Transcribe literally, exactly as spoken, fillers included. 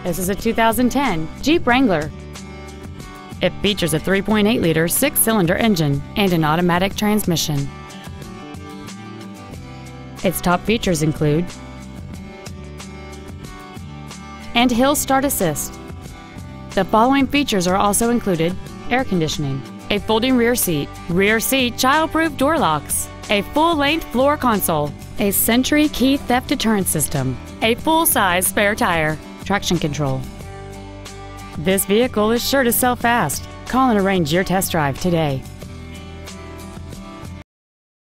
This is a two thousand ten Jeep Wrangler. It features a three point eight liter six-cylinder engine and an automatic transmission. Its top features include and hill start assist. The following features are also included: air conditioning, a folding rear seat, rear seat child-proof door locks, a full-length floor console, a Sentry key theft deterrent system, a full-size spare tire, traction control. This vehicle is sure to sell fast. Call and arrange your test drive today.